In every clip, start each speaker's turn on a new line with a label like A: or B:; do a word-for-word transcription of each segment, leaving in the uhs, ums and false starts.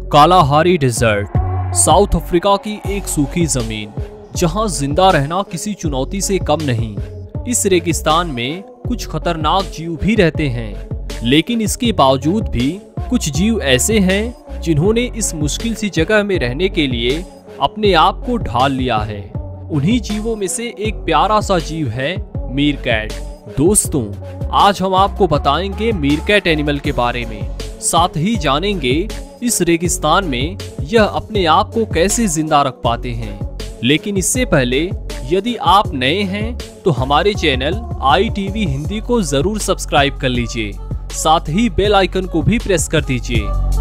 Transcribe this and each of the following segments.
A: Kalahari desert, south Africa की एक सूखी जमीन जहां जिंदा रहना किसी चुनौती से कम नहीं। इस रेगिस्तान में कुछ खतरनाक जीव भी रहते हैं, लेकिन इसके बावजूद भी कुछ जीव ऐसे हैं जिन्होंने इस मुश्किल सी जगह में रहने के लिए अपने आप को ढाल लिया है। उन्हीं जीवों में से एक प्यारा सा जीव है मीरकैट। दोस्तों, आज हम आपको बताएंगे मीरकैट एनिमल के बारे में, साथ ही जानेंगे इस रेगिस्तान में यह अपने आप को कैसे जिंदा रख पाते हैं। लेकिन इससे पहले यदि आप नए हैं तो हमारे channel I T V Hindi को जरूर सब्सक्राइब कर लीजिए, साथ ही बेल आइकन को भी प्रेस कर दीजिए।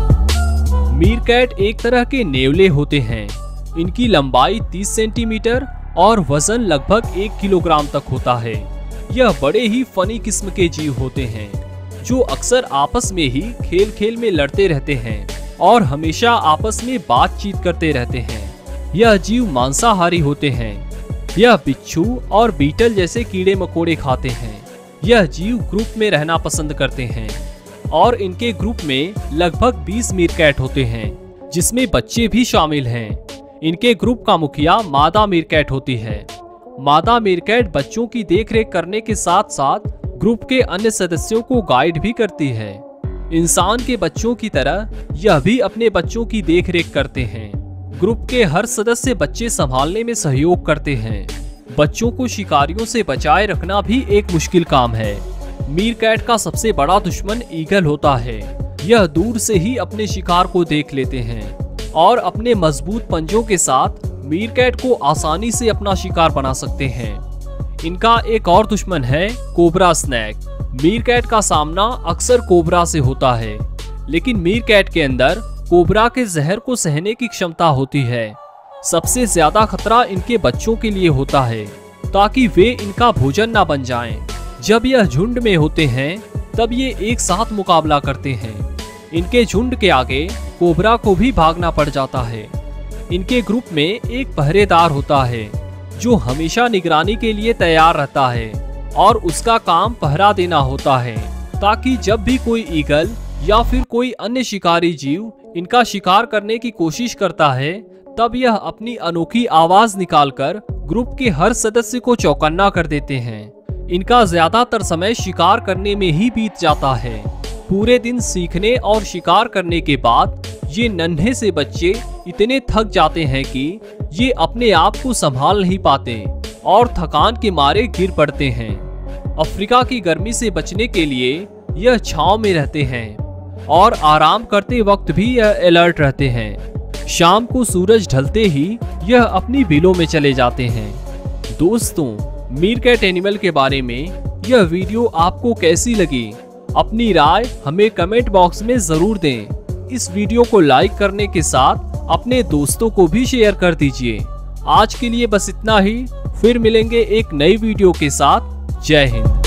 A: मीरकैट एक तरह के नेवले होते हैं। इनकी लंबाई तीस सेंटीमीटर और वजन लगभग एक किलोग्राम तक होता है। यह बड़े ही फनी किस्म के जीव होते हैं जो अक्सर आपस में ही खेल खेल में लड़ते रहते हैं और हमेशा आपस में बातचीत करते रहते हैं। यह जीव मांसाहारी होते हैं। यह बिच्छू और बीटल जैसे कीड़े मकोड़े खाते हैं। यह जीव ग्रुप में रहना पसंद करते हैं और इनके ग्रुप में लगभग बीस मीरकैट होते हैं, जिसमें बच्चे भी शामिल हैं। इनके ग्रुप का मुखिया मादा मीरकैट होती है। मादा मीरकैट बच्चों की देखरेख करने के साथ साथ ग्रुप के अन्य सदस्यों को गाइड भी करती है। इंसान के बच्चों की तरह यह भी अपने बच्चों की देखरेख करते हैं। ग्रुप के हर सदस्य बच्चे संभालने में सहयोग करते हैं। बच्चों को शिकारियों से बचाए रखना भी एक मुश्किल काम है। मीरकैट का सबसे बड़ा दुश्मन ईगल होता है। यह दूर से ही अपने शिकार को देख लेते हैं और अपने मजबूत पंजों के साथ मीरकैट को आसानी से अपना शिकार बना सकते हैं। इनका एक और दुश्मन है कोबरा स्नेक। मीरकैट का सामना अक्सर कोबरा से होता है, लेकिन मीरकैट के अंदर कोबरा के जहर को सहने की क्षमता होती है। सबसे ज्यादा खतरा इनके बच्चों के लिए होता है, ताकि वे इनका भोजन ना बन जाएं। जब यह झुंड में होते हैं तब ये एक साथ मुकाबला करते हैं। इनके झुंड के आगे कोबरा को भी भागना पड़ जाता है। इनके ग्रुप में एक पहरेदार होता है जो हमेशा निगरानी के लिए तैयार रहता है और उसका काम पहरा देना होता है, ताकि जब भी कोई ईगल या फिर कोई अन्य शिकारी जीव इनका शिकार करने की कोशिश करता है तब यह अपनी अनोखी आवाज निकालकर ग्रुप के हर सदस्य को चौकन्ना कर देते हैं। इनका ज्यादातर समय शिकार करने में ही बीत जाता है। पूरे दिन सीखने और शिकार करने के बाद ये नन्हे से बच्चे इतने थक जाते हैं कि ये अपने आप को संभाल नहीं पाते और थकान के मारे गिर पड़ते हैं। अफ्रीका की गर्मी से बचने के लिए यह छांव में रहते हैं और आराम करते वक्त भी यह अलर्ट रहते हैं। शाम को सूरज ढलते ही यह अपनी बिलों में चले जाते हैं। दोस्तों, मीरकैट एनिमल के बारे में यह वीडियो आपको कैसी लगी? अपनी राय हमें कमेंट बॉक्स में जरूर दें। इस वीडियो को लाइक करने के साथ अपने दोस्तों को भी शेयर कर दीजिए। आज के लिए बस इतना ही। फिर मिलेंगे एक नई वीडियो के साथ। जय हिंद।